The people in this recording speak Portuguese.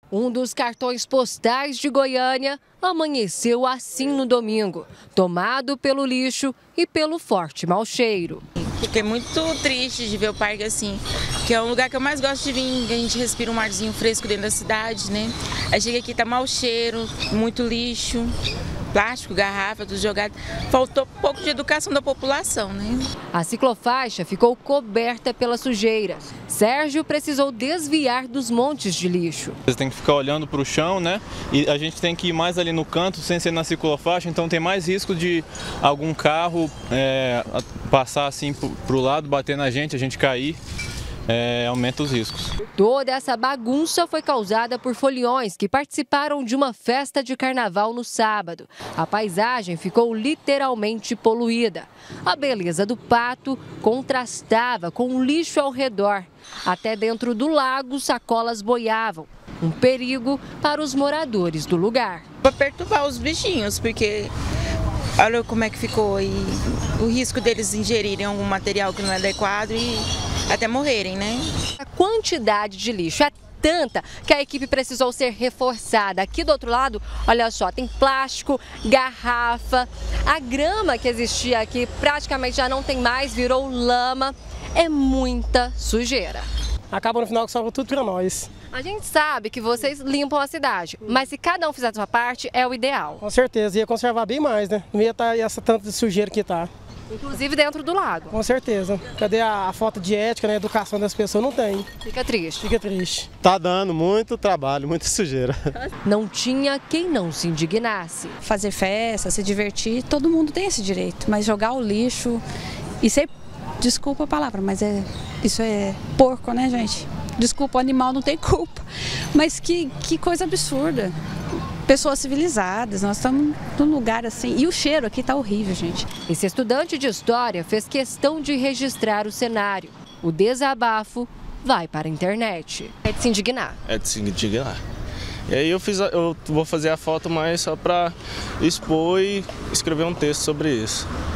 Um dos cartões postais de Goiânia amanheceu assim no domingo, tomado pelo lixo e pelo forte mau cheiro. Fiquei muito triste de ver o parque assim, que é um lugar que eu mais gosto de vir, que a gente respira um arzinho fresco dentro da cidade, né? Aí chega aqui, tá mau cheiro, muito lixo, plástico, garrafa, tudo jogado. Faltou um pouco de educação da população, né? A ciclofaixa ficou coberta pela sujeira. Sérgio precisou desviar dos montes de lixo. Você tem que ficar olhando para o chão, né? E a gente tem que ir mais ali no canto, sem ser na ciclofaixa, então tem mais risco de algum carro passar assim para o lado, bater na gente, a gente cair. Aumenta os riscos. Toda essa bagunça foi causada por foliões que participaram de uma festa de carnaval no sábado. A paisagem ficou literalmente poluída. A beleza do pato contrastava com o lixo ao redor. Até dentro do lago, sacolas boiavam. Um perigo para os moradores do lugar. Para perturbar os bichinhos, porque olha como é que ficou e o risco deles ingerirem algum material que não é adequado e até morrerem, né? A quantidade de lixo é tanta que a equipe precisou ser reforçada. Aqui do outro lado, olha só, tem plástico, garrafa, a grama que existia aqui praticamente já não tem mais, virou lama. É muita sujeira. Acaba no final que sobra tudo para nós. A gente sabe que vocês limpam a cidade, mas se cada um fizer a sua parte, é o ideal. Com certeza, ia conservar bem mais, né? Não ia estar essa tanta sujeira que está. Inclusive dentro do lago. Com certeza. Cadê a falta de ética, né? A educação das pessoas? Não tem. Fica triste. Fica triste. Tá dando muito trabalho, muita sujeira. Não tinha quem não se indignasse. Fazer festa, se divertir, todo mundo tem esse direito. Mas jogar o lixo e ser, desculpa a palavra, mas isso é porco, né, gente? Desculpa, o animal não tem culpa. Mas que coisa absurda. Pessoas civilizadas, nós estamos num lugar assim. E o cheiro aqui tá horrível, gente. Esse estudante de história fez questão de registrar o cenário. O desabafo vai para a internet. É de se indignar. É de se indignar. E aí eu vou fazer a foto mais só para expor e escrever um texto sobre isso.